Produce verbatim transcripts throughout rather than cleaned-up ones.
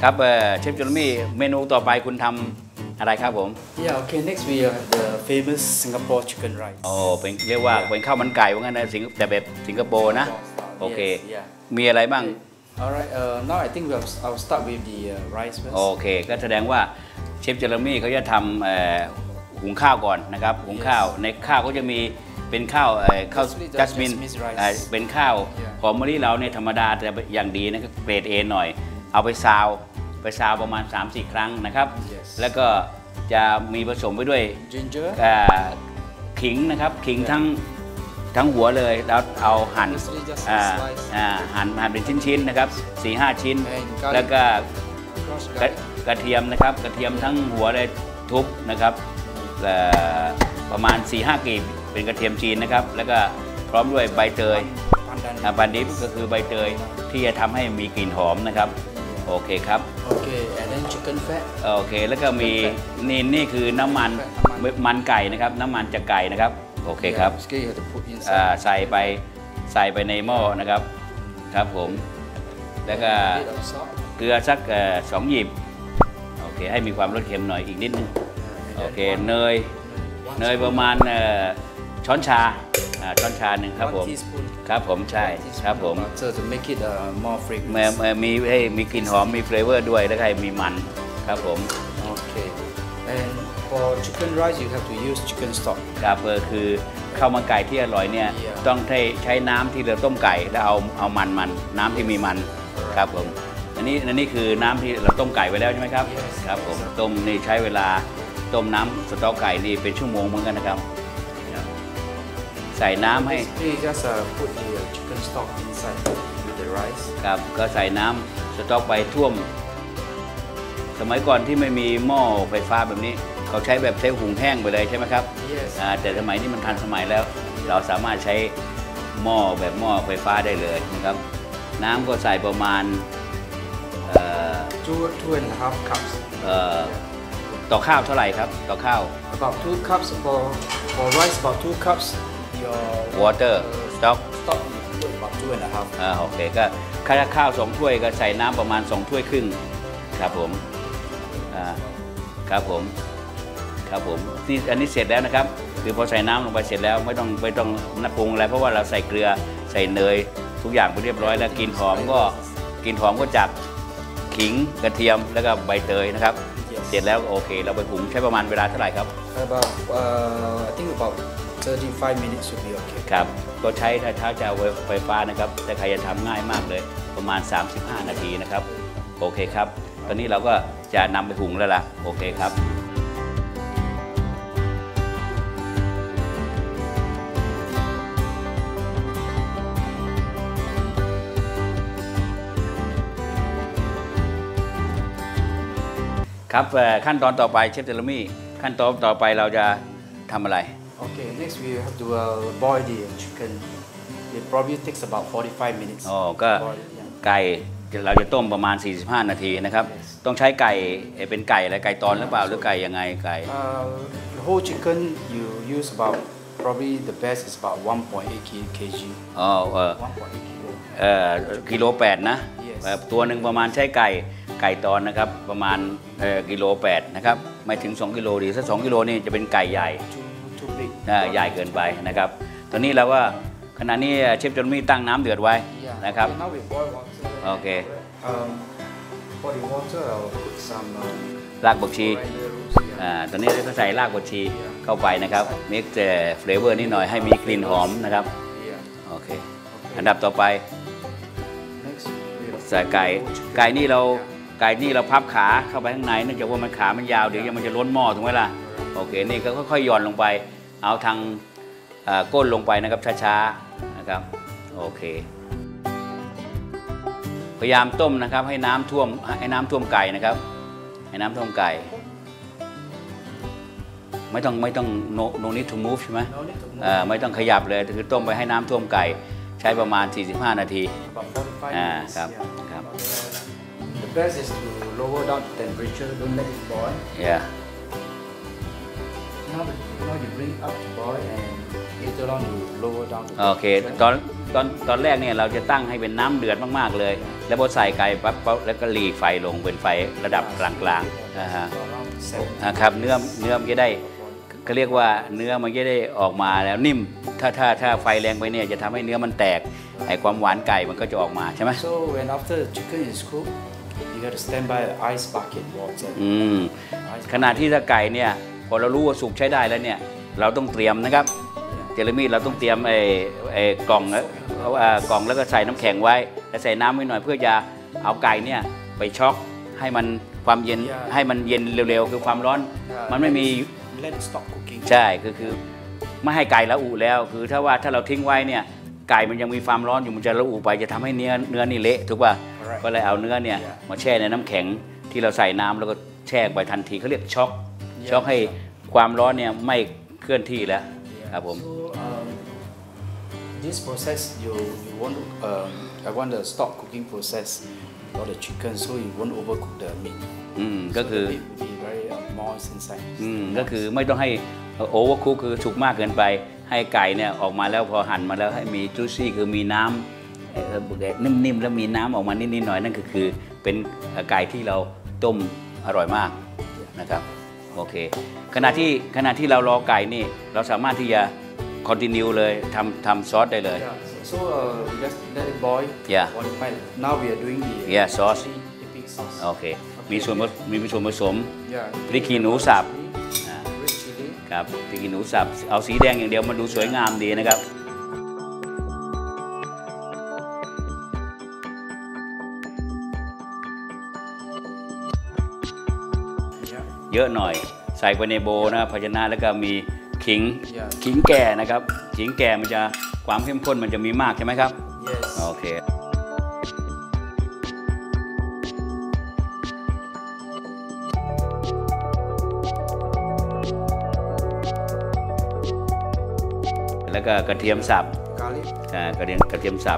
ครับเชฟเจอร์มี่เมนูต่อไปคุณทำอะไรครับผม Yeah okay next we have the famous Singapore chicken rice โอ้เป็นเรียกว่าเป็นข้าวมันไก่ว่างั้นนะแต่แบบสิงคโปร์นะโอเคมีอะไรบ้าง Alright uh, now I think we'll I'll start with the uh, rice first โอเคก็แสดงว่าเชฟเจอร์มี่เขาจะทำหุงข้าวก่อนนะครับหุงข้าวในข้าวก็จะมีเป็นข้าวข้าวจัสมินเป็นข้าวหอมมะลิเราเนี่ยธรรมดาแต่อย่างดีนะครับเกรด A หน่อยเอาไปซาวไปซาวประมาณ สามสี่ ครั้งนะครับแล้วก็จะมีผสมไปด้วย ginger ขิงนะครับขิงทั้งทั้งหัวเลยแล้วเอาหั่นหั่นหั่นเป็นชิ้นๆนะครับ สี่ห้า ชิ้นแล้วก็กระเทียมนะครับกระเทียมทั้งหัวเลยทุบนะครับประมาณ สี่ห้า กลีบเป็นกระเทียมจีนนะครับแล้วก็พร้อมด้วยใบเตยปันดิบก็คือใบเตยที่จะทำให้มีกลิ่นหอมนะครับโอเคครับโอเค and then chicken fat โอเคแล้วก็มีนี่นี่คือน้ำมันมันไก่นะครับน้ำมันจากไก่นะครับโอเคครับใส่ไปใส่ไปในหม้อนะครับครับผมแล้วก็เกลือสักสองหยิบโอเคให้มีความรสเค็มหน่อยอีกนิดนึงโอเคเนยเนยประมาณช้อนชาช้อนชาหนึ่งครับผมครับผมใช่ครับผม so to make it more fragrant มีให้มีกลิ่นหอมมีเฟลเวอร์ด้วยแล้วก็มีมันครับผมโอเค and for chicken rice you have to use chicken stock ครับคือข้าวมันไก่ที่อร่อยเนี่ยต้องใช้ใช้น้ำที่เราต้มไก่แล้วเอาเอามันมันน้ำที่มีมันครับผมอันนี้อันนี้คือน้ำที่เราต้มไก่ไว้แล้วใช่ไหมครับครับผมต้มนี่ใช้เวลาต้มน้ำสต๊อกไก่นี่เป็นชั่วโมงเหมือนกันนะครับใส่น้ำให้ just put the chicken stock inside with the rice ครับก็ใส่น้ำสต๊อกไปท่วมสมัยก่อนที่ไม่มีหม้อไฟฟ้าแบบนี้เขาใช้แบบใช้หุงแห้งไปเลยใช่ไหมครับแต่สมัยนี้มันทันสมัยแล้วเราสามารถใช้หม้อแบบหม้อไฟฟ้าได้เลยนะครับน้ำก็ใส่ประมาณ two two and a half cups ต่อข้าวเท่าไหร่ครับต่อข้าว about two cups for for rice about two cups your water stock stock about two and a half อ่าโอเคก็ข้าวข้าวสองถ้วยก็ใส่น้ำประมาณสองถ้วยครึ่งครับผมอ่าครับผมครับผมนี่อันนี้เสร็จแล้วนะครับคือพอใส่น้ำลงไปเสร็จแล้วไม่ต้องไม่ต้องนับปรุงอะไรเพราะว่าเราใส่เกลือใส่เนยทุกอย่างไปเรียบร้อยแล้วกลิ่นหอมก็กลิ่นหอมก็จากขิงกระเทียมแล้วก็ใบเตยนะครับเสร็จแล้วโอเคเราไปหุงใช้ประมาณเวลาเท่าไหร่ครับ about uh, I think about thirty-five minutes should be okay ครับก็ใช้ถ้าเช้าจะไฟฟ้านะครับแต่ใครจะทำง่ายมากเลยประมาณสามสิบห้านาทีนะครับโอเคครับตอนนี้เราก็จะนำไปหุงแล้วล่ะโอเคครับครับขั้นตอนต่อไปเชฟเจอร์มี่ขั้นตอนต่อไปเราจะทำอะไร Okay next we have to uh, boil the chicken it probably takes about forty-five minutes อ๋อก็ไก่เราจะต้มประมาณสี่สิบห้านาทีนะครับต้องใช้ไก่เป็นไก่อะไรไก่ตอนหรือเปล่าหรือไก่ยังไงไก่ the whole chicken you use about probably the best is about one point eight kilograms อ๋อเออเออกิโลแปดนะตัวหนึ่งประมาณใช้ไก่ไก่ตอนนะครับประมาณกิโลแปดนะครับไม่ถึงสองกิโลดีถ้าสองกิโลนี่จะเป็นไก่ใหญ่ใหญ่เกินไปนะครับตอนนี้เราก็ขณะนี้เชฟจอนมี่ตั้งน้ำเดือดไว้นะครับโอเครากผักชีอ่าตอนนี้เราใส่รากผักชีเข้าไปนะครับมิกซ์เฟลเวอร์นิดหน่อยให้มีกลิ่นหอมนะครับโอเคอันดับต่อไปใส่ไก่ไก่นี่เราไก่นี่เราพับขาเข้าไปข้างในเนื่องจากว่ามันขามันยาวเดี๋ยวมันจะล้นหม้อถูกไหมล่ะโอเคนี่ก็ค่อยๆหย่อนลงไปเอาทางก้นลงไปนะครับช้าๆนะครับโอเคพยายามต้มนะครับให้น้ำท่วมให้น้ำท่วมไก่นะครับให้น้ำท่วมไก่ไม่ต้องไม่ต้อง no no need to move ใช่ไหมไม่ต้องขยับเลยคือต้มไปให้น้ำท่วมไก่ใช้ประมาณสี่สิบห้านาทีอ่าครับครับ The best is to lower down the temperature don't let it boil yeah now now you bring up to boil and later on you lower down โอเคตอนตอนตอนแรกเนี่ยเราจะตั้งให้เป็นน้ำเดือดมากๆเลยแล้วพอใส่ไก่ปั๊บแล้วก็หลีไฟลงเป็นไฟระดับกลางๆนะฮะครับเนื้อเนื้อมันจะได้เขาเรียกว่าเนื้อมันจะได้ออกมาแล้วนิ่มถ้าถ้าถ้าไฟแรงไปเนี่ยจะทำให้เนื้อมันแตกไอ้ความหวานไก่มันก็จะออกมาใช่ไหม So when after the chicken is cooked you got to stand by the ice bucket water อืมขณะที่ถ้าไก่เนี่ยพอเรารู้ว่าสุกใช้ได้แล้วเนี่ยเราต้องเตรียมนะครับเจเรมี่เราต้องเตรียมไอ้ไอ้กล่องแล้วกล่องแล้วก็ใส่น้ำแข็งไว้แล้วใส่น้ำไว้หน่อยเพื่อจะเอาไก่เนี่ยไปช็อกให้มันความเย็นให้มันเย็นเร็วๆคือความร้อนมันไม่มี Let it stop cooking ใช่คือคือไม่ให้ไก่ละอุแล้วคือถ้าว่าถ้าเราทิ้งไว้เนี่ยไก่มันยังมีความร้อนอยู่มันจะละอุไปจะทำให้เนื้อเนื้อนี่เละถูกป่ะก็เลยเอาเนื้อเนี่ยมาแช่ในน้ำแข็งที่เราใส่น้ำแล้วก็แช่ไปทันทีเขาเรียกช็อกช็อกให้ความร้อนเนี่ยไม่เคลื่อนที่แล้วครับผม This process you you want um, I want the stop cooking process for the chicken so you won't overcook the meat อืมก็คือ so the meat will be very uh, moist inside อืมก็คือไม่ต้องให้โอเวอร์คุกคือสุกมากเกินไปให้ไก่เนี่ยออกมาแล้วพอหั่นมาแล้วให้มีจูซี่คือมีน้ำนิ่มๆแล้วมีน้ำออกมานิดๆหน่อยนั่นก็คือเป็นไก่ที่เราต้มอร่อยมากนะครับโอเคขณะที่ขณะที่เรารอไก่นี่เราสามารถที่จะคอนติเนียเลยทำทำซอสได้เลย yeah. so uh, just let it boil yeah now we are doing the yeah sauce epic sauce โอเคมีส่วนมีส่วนผสม yeah พริกขี้หนูสับ red chili ครับพริกขี้หนูสับเอาสีแดงอย่างเดียวมันดูสวยงามดีนะครับเยอะหน่อยใส่ไปในโบนะภาชนะแล้วก็มีขิงขิงแก่นะครับขิงแก่มันจะความเข้มข้นมันจะมีมากใช่ไหมครับ yes โอเคแล้วก็กระเทียมสับ garlic กระเทียมกระเทียมสับ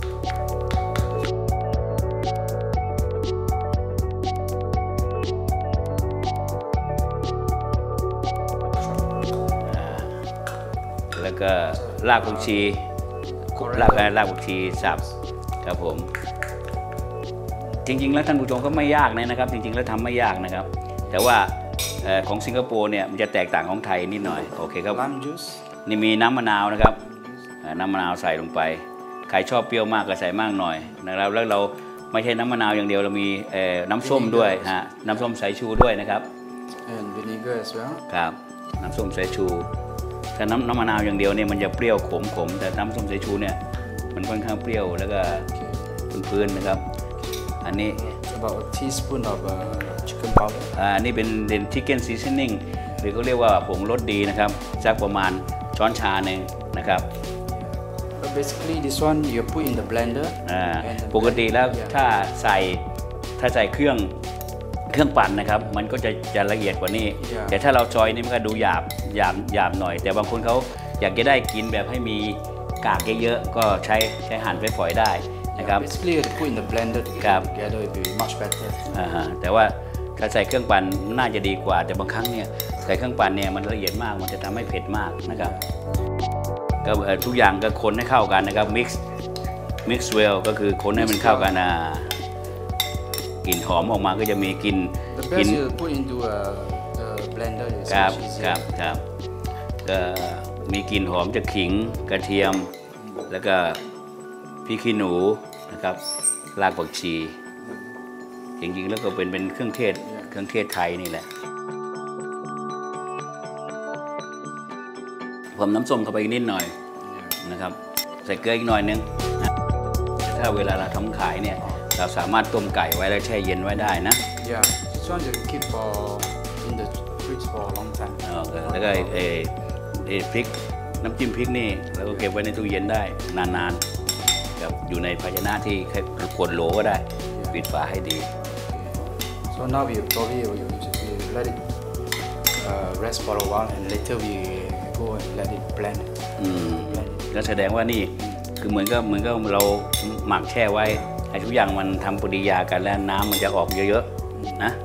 แล้วก็รากผักชีรากรากผักชีสับครับผมจริงๆแล้วท่านผู้ชมก็ไม่ยากนะครับจริงๆแล้วทำไม่ยากนะครับแต่ว่าของสิงคโปร์เนี่ยมันจะแตกต่างของไทยนิดหน่อยโอเคครับนี่มีน้ำมะนาวนะครับน้ำมะนาวใส่ลงไปใครชอบเปรี้ยวมากก็ใส่มากหน่อยนะครับแล้วเราไม่ใช่น้ำมะนาวอย่างเดียวเรามีน้ำส้มด้วยฮะน้ำส้มสายชูด้วยนะครับ and vinegar as well ครับน้ำส้มสายชูแต่น้ำน้ำมะนาวอย่างเดียวเนี่ยมันจะเปรี้ยวขมขมแต่น้ำส้มสายชูเนี่ยมันค่อนข้างเปรี้ยวแล้วก็พื้นๆนะครับอันนี้ about a teaspoon of uh, chicken powder อ่านี่เป็นเป็น chicken seasoning หรือเขาเรียกว่าผงรสดีนะครับสักประมาณช้อนชาหนึ่งนะครับ so basically this one you put in the blender อ่าปกติแล้วถ้าใส่ถ้าใส่เครื่องเครื่องปั่นนะครับมันก็จะจะละเอียดกว่านี้ yeah. แต่ถ้าเราซอยนี่มันก็ดูหยาบหยาบหยาบหน่อยแต่บางคนเขาอยากจะได้กินแบบให้มีกากเยอะๆก็ใช้ใช้หั่นไปฝอยได้นะครับ yeah, basically you put in the blender ครับ together it will be much better อ่าฮะแต่ว่าถ้าใส่เครื่องปั่นน่าจะดีกว่าแต่บางครั้งเนี่ยใส่เครื่องปั่นเนี่ยมันละเอียดมากมันจะทำให้เผ็ดมากนะครับก็ทุกอย่างก็คนให้เข้ากันนะครับ mix mix well ก็คือคนให้มันเข้ากันอ่ากลิ่นหอมออกมาก็จะมีกลิ่น the best you put into a, a blender is ครับครับครับก็มีกลิ่นหอมจากขิงกระเทียมแล้วก็พริกขี้หนูนะครับรากผักชีจริงๆแล้วก็เป็นเป็นเครื่องเทศเครื่องเทศไทยนี่แหละผมน้ำส้มเข้าไปอีกนิดหน่อยนะครับใส่เกลืออีกหน่อยนึงถ้าเวลาเราทำขายเนี่ยเราสามารถต้มไก่ไว้แล้วแช่เย็นไว้ได้นะ yeah this one you keep for in the fridge for a long time แล้วก็ไอ้ไอ้พริกน้ำจิ้มพริกนี่เราก็เก็บไว้ในตู้เย็นได้นานๆครับอยู่ในภาชนะที่ขวดโหลก็ได้ปิดฝาให้ดี so now we probably we let it uh, rest for a while and later we go and let it blend อืมก็แสดงว่านี่คือเหมือนกับเหมือนกับเราหมักแช่ไว้ให้ทุกอย่างมันทำปฏิกิริยากันแล้วน้ำมันจะออกเยอะๆนะ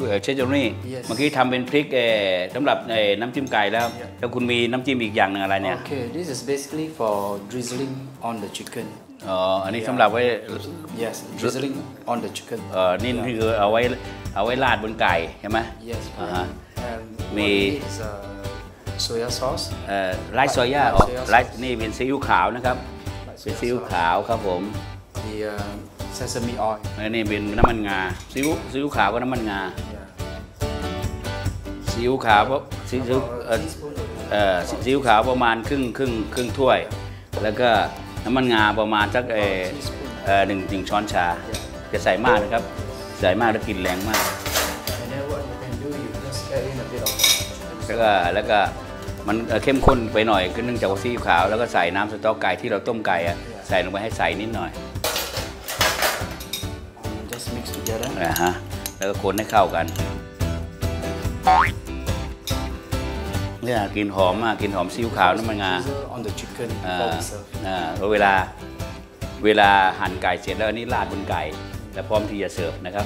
เชฟโจนี่เมื่อกี้ทำเป็นพริกสำหรับน้ำจิ้มไก่แล้วแล้วคุณมีน้ำจิ้มอีกอย่างหนึ่งอะไรเนี่ย Okay, this is basically for drizzling on the chicken. อ๋ออันนี้สำหรับไว้ Yes, drizzling on the chicken. เออนี่คือเอาไว้เอาไว้ราดบนไก่ใช่ไหม Yes. อ่าฮะ And Me. what we need is uh, soya sauce. เอ่อไลท์โซย่าออกไลท์นี่เป็นซีอิ๊วขาวนะครับเป็นซีอิ๊วขาวครับผม The uh, sesame oil. แล้วนี่เป็นน้ำมันงาซีอิ๊วซีอิ๊วขาวกับน้ำมันงา Yeah. ซีอิ๊วขาวเพราะซีอิ๊ว About เอ่อ a teaspoon of เอ่อซีอิ๊วขาวประมาณครึ่งครึ่งครึ่งถ้วย แล้วก็น้ำมันงาประมาณสักเอ่อเอ่อหนึ่งหนึ่งช้อนชาจะใส่มากนะครับ ใส่มากแล้วกลิ่นแรงมาก And then what you can do, you just add in a bit of แล้วก็แล้วก็มันเข้มข้นไปหน่อยเนื่องจากว่าซีอิ๊วขาวแล้วก็ใส่น้ำสต๊อกไก่ที่เราต้มไก่อะใส่ลงไปให้ใส่นิดหน่อย and just mix together. นะฮะแล้วก็คนให้เข้ากันเนี่ยกลิ่นหอมมากกลิ่นหอมซีอิ๊วขาวน้ำมันงา Drizzle on the chicken อ่า before we serve. อ่าแล้วเวลาเวลาหั่นไก่เสร็จแล้วอันนี้ราดบนไก่แล้วพร้อมที่จะเสิร์ฟนะครับ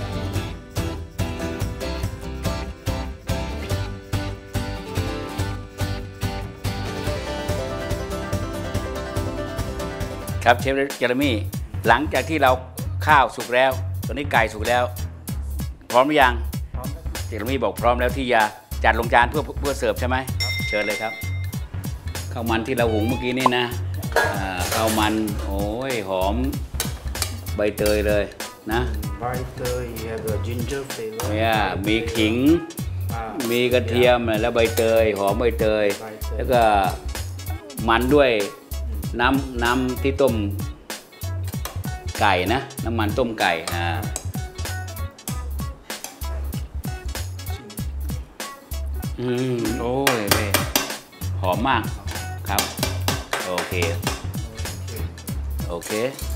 ครับเชฟเจเรมี่หลังจากที่เราข้าวสุกแล้วตอนนี้ไก่สุกแล้ว พร้อมหรือยังเจเรมี่บอกพร้อมแล้วที่จะจัดลงจานเพื่อเพื่อเสิร์ฟใช่ไหมเชิญเลยครับข้าวมันที่เราหุงเมื่อกี้นี่นะอ่าข้าวมันโอ้ยหอมใบเตยเลยนะ Butter, you have a ginger flavor. เนี่ยมีขิงอ่ามีกระเทียมแล้วใบเตยหอมใบเตย แล้วก็มันด้วยน้ำน้ำที่ต้มไก่นะน้ำมันต้มไก่อ่าอืมโอ้ยเว้ยหอมมากครับโอเคโอเค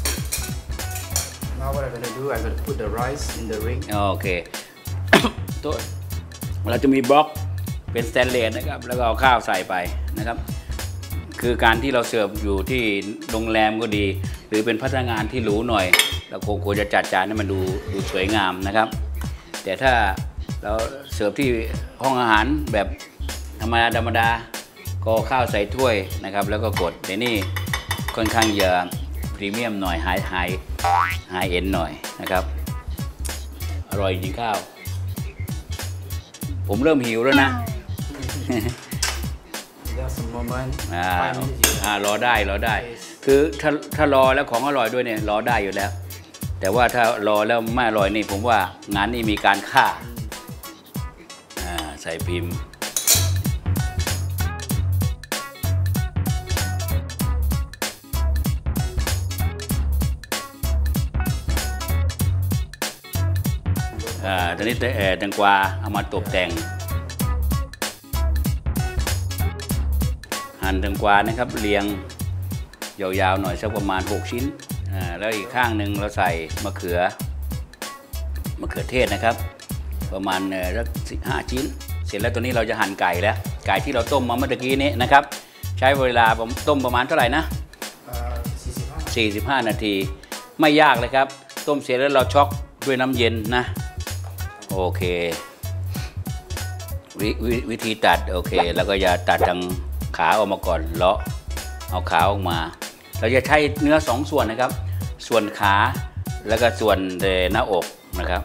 Now what I'm gonna do, I'm gonna put the rice in the ring. โอเค ตัวเราจะมีบล็อกเป็นสแตนเลสนะครับแล้วก็เอาข้าวใส่ไปนะครับคือการที่เราเสิร์ฟอยู่ที่โรงแรมก็ดี หรือเป็นพนักงานที่หรูหน่อยเราคงควรจะจัดจานให้มันดูดูสวยงามนะครับแต่ถ้าเราเสิร์ฟที่ห้องอาหารแบบธรรมดาธรรมดาก็ข้าวใส่ถ้วยนะครับแล้วก็กดแต่นี่ค่อนข้างจะพรีเมียมหน่อยไฮไฮไฮเอ็นหน่อยนะครับอร่อยจริงข้าวผมเริ่มหิวแล้วนะ Just a moment. อ่า Five minutes. อ่ารอได้รอได้ คือถ้าถ้ารอแล้วของอร่อยด้วยเนี่ยรอได้อยู่แล้ว แต่ว่าถ้ารอแล้วไม่อร่อยนี่ผมว่างานนี้มีการฆ่าอ่าใส่พิมพ์อ่าตอนนี้เอ่อแตงกวาเอามาตกแต่งหั่นแตงกวานะครับเรียงยาวๆหน่อยสักประมาณหกชิ้นอ่าแล้วอีกข้างหนึ่งเราใส่มะเขือมะเขือเทศนะครับประมาณเอ่อสักสิบห้าชิ้นเสร็จแล้วตัวนี้เราจะหั่นไก่แล้วไก่ที่เราต้มมาเมื่อกี้นี้นะครับใช้เวลาต้มประมาณเท่าไหร่นะ Uh, สี่สิบห้านาทีไม่ยากเลยครับต้มเสร็จแล้วเราช็อกด้วยน้ำเย็นนะโอเค ว, ว, วิธีตัดโอเคแล้วก็อย่าตัดทางขาออกมาก่อนเลาะเอาขาออกมาเราจะใช้เนื้อสองส่วนนะครับส่วนขาแล้วก็ส่วนหน้าอกนะครับ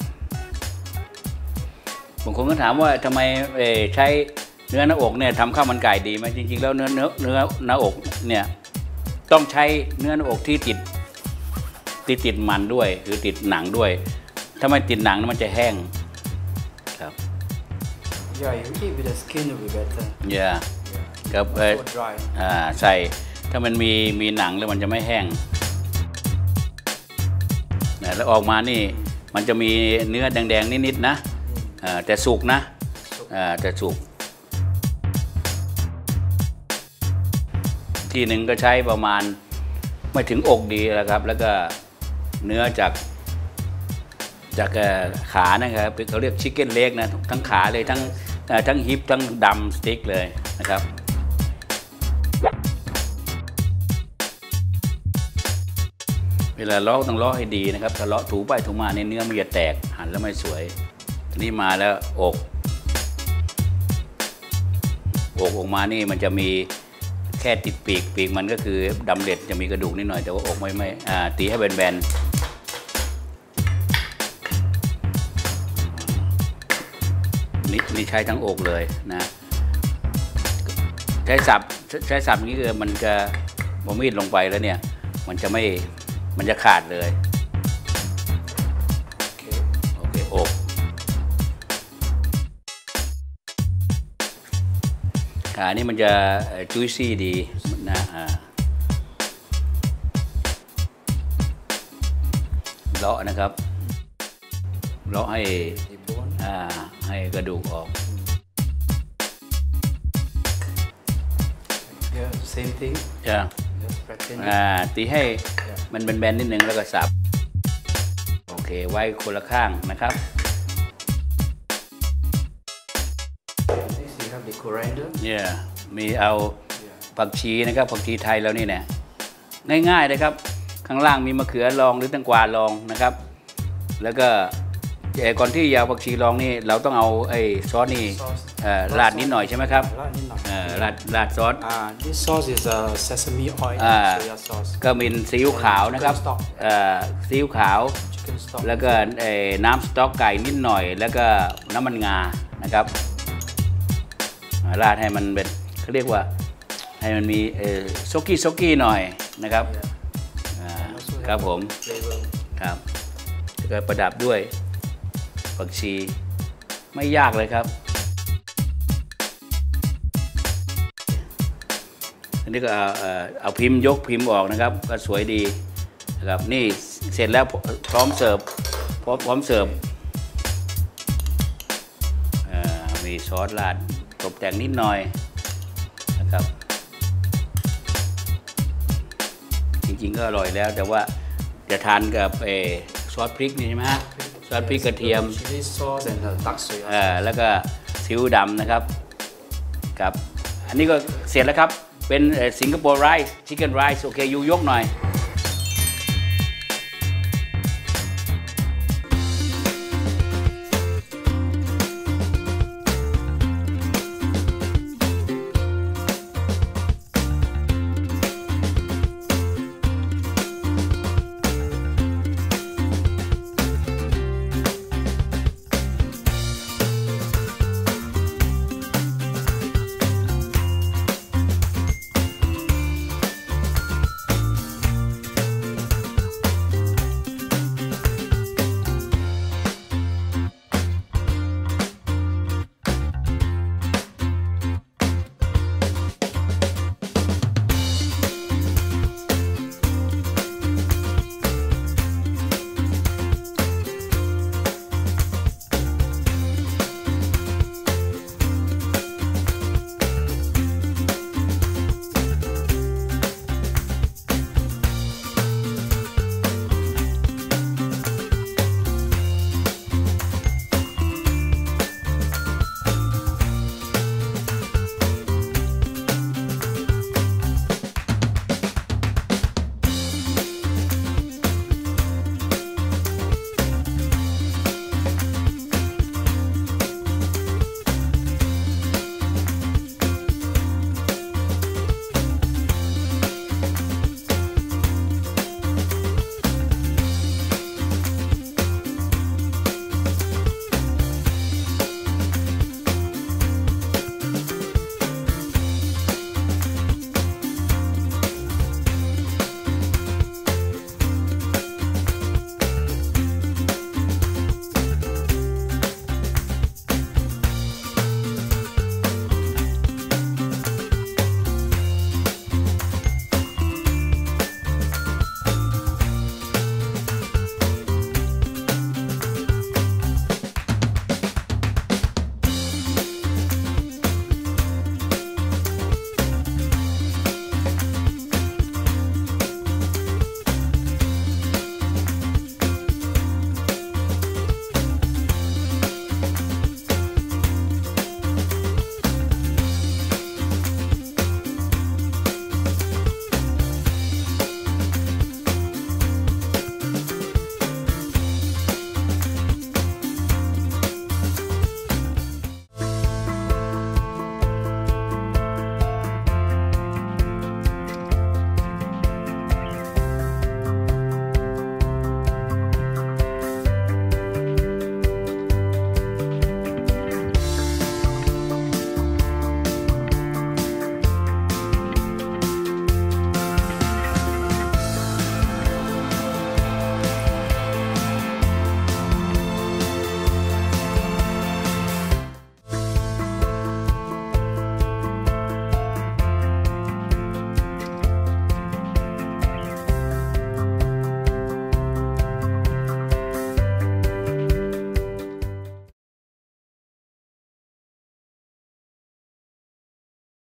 บางคนก็ถามว่าทำไมใช้เนื้อหน้าอกเนี่ยทำข้าวมันไก่ดีไหมจริงๆแล้วเนื้อเนื้อเนื้อหน้าอกเนี่ยต้องใช้เนื้อหน้าอกที่ติดติดติดมันด้วยคือติดหนังด้วยถ้าไม่ติดหนังมันจะแห้งครับ yeah, you eat with the skin will be better. อย่ากับ So dry. อ่าใส่ถ้ามันมีมีหนังแล้วมันจะไม่แห้งนะแล้วออกมานี่มันจะมีเนื้อแดงๆนิดๆนะอ่าแต่สุกนะอ่าแต่สุกทีหนึ่งก็ใช้ประมาณไม่ถึงอกดีแล้วครับแล้วก็เนื้อจากจากขานะครับเขาเรียกชิคเก้นเล็กนะทั้งขาเลยทั้งทั้งฮิปทั้งดัมสติ๊กเลยนะครับเวลาเลาะต้องเลาะให้ดีนะครับถ้าเลาะถูไปถูมาในเนื้อมันจะแตกหั่นแล้วไม่สวยนี่มาแล้วอกอกออกมานี่มันจะมีแค่ติดปีกปีกมันก็คือดำเด็ดจะมีกระดูกนิดหน่อยแต่ว่าอกไม่ไม่อ่าตีให้แบนๆนี่นี่ใช้ทั้งอกเลยนะใช้สับใช้สับนี้คือมันจะบมีดลงไปแล้วเนี่ยมันจะไม่มันจะขาดเลยโอเคอกขานี่มันจะจุยซี่ดีนะอ่าเลาะนะครับเลาะให้อ่าให้กระดูกออก Yeah, same thing. จ้ะ Just practice. อ่าตีให้มันแบนๆนิดนึงแล้วก็สับโอเคไว้คนละข้างนะครับ Next you have the coriander. เนี่ยมีเอาผักชีนะครับผักชีไทยแล้วนี่เนี่ยง่ายๆเลยครับข้างล่างมีมะเขือรองหรือแตงกวารองนะครับแล้วก็ก่อนที่ยาวผักชีรองนี่เราต้องเอาไอ้ซอสนี่ราดนิดหน่อยใช่ไหมครับราดราดซอส Ah, this sauce is a sesame oil soya sauce. ก็มีซีอิ๊วขาวนะครับซีอิ๊วขาว Chicken stock. แล้วก็น้ำสต๊อกไก่นิดหน่อยแล้วก็น้ำมันงานะครับราดให้มันเป็นเขาเรียกว่าให้มันมีโซกี้โซกี้หน่อยนะครับครับผมครับแล้วก็ประดับด้วยผักชีไม่ยากเลยครับอันนี้ก็เอาเอาพิมพ์ยกพิมพ์ออกนะครับก็สวยดีนะครับนี่เสร็จแล้วพร้อมเสิร์ฟพร้อมพร้อมเสิร์ฟมีซอสราดตกแต่งนิดหน่อยนะครับจริงๆก็อร่อยแล้วแต่ว่าจะทานกับเอซอสพริกนี่ใช่ไหมฮะซอสพริกกระเทียม Chili sauce and the dark soya เอ่อแล้วก็ซีอิ๊วดำนะครับกับอันนี้ก็เสร็จแล้วครับเป็นสิงคโปร์ไรซ์ชิคเก้นไรซ์โอเคยูยกหน่อย